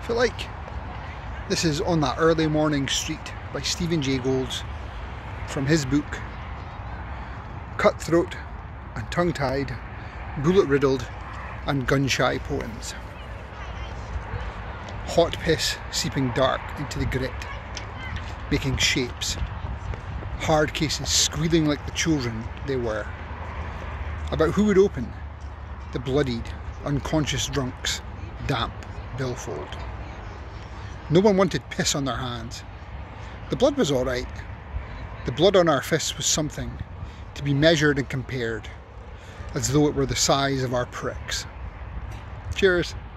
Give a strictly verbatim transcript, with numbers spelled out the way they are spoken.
if you like. This is On That Early Morning Street by Stephen Jay Gould from his book Cutthroat and Tongue-Tied, Bullet-Riddled and Gun-Shy Poems. Hot piss seeping dark into the grit, making shapes. Hard cases squealing like the children they were. About who would open the bloodied, unconscious drunks' damp billfold. No one wanted piss on their hands. The blood was alright. The blood on our fists was something to be measured and compared, as though it were the size of our pricks. Cheers.